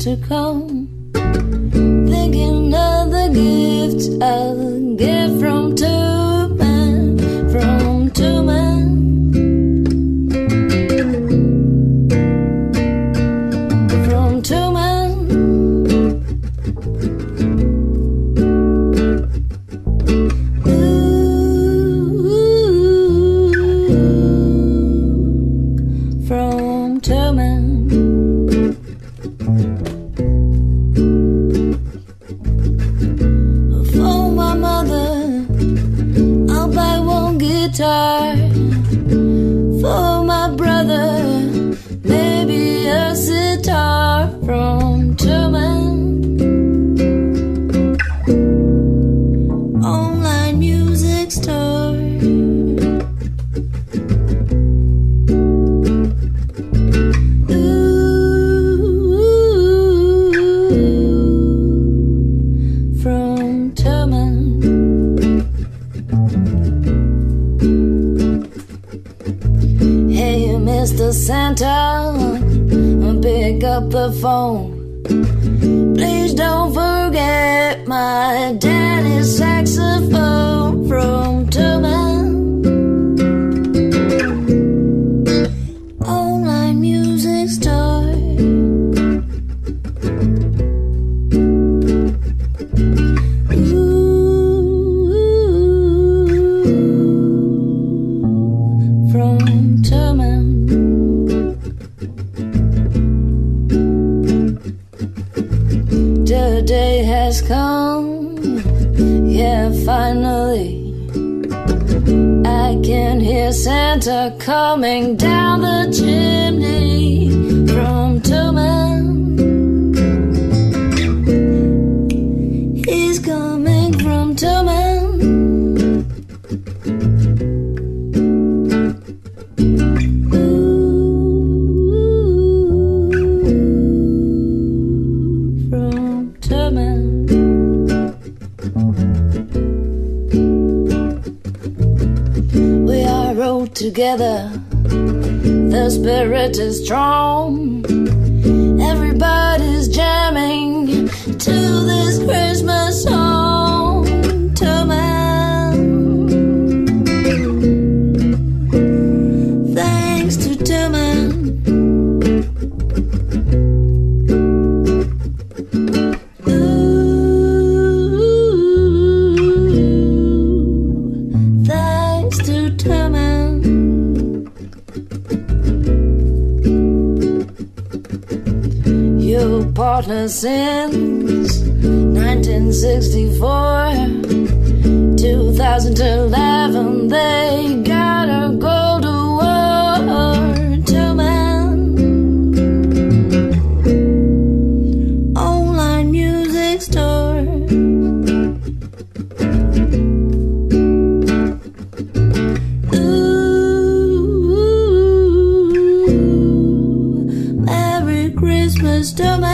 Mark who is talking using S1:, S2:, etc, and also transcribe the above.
S1: to come, thinking of the gifts I'll get from two men, from two men. From two men. From two men. For my mother, I'll buy one guitar. For my brother, maybe a sitar. From two men. Online music store. From two men. Hey, Mr. Santa, pick up the phone. Please don't forget my daddy's saxophone. From two men. Online music store. From two men. The day has come, yeah, finally. I can hear Santa coming down the chimney. From two men. He's coming from two men. From two men. We are rode together, the spirit is strong. Everybody's jamming to this Christmas song. Two men. Thanks to two men. Thanks to two men. Your partner since 1964, 2011, they got a gold award. Two men. Online music store. Merry Christmas, two men.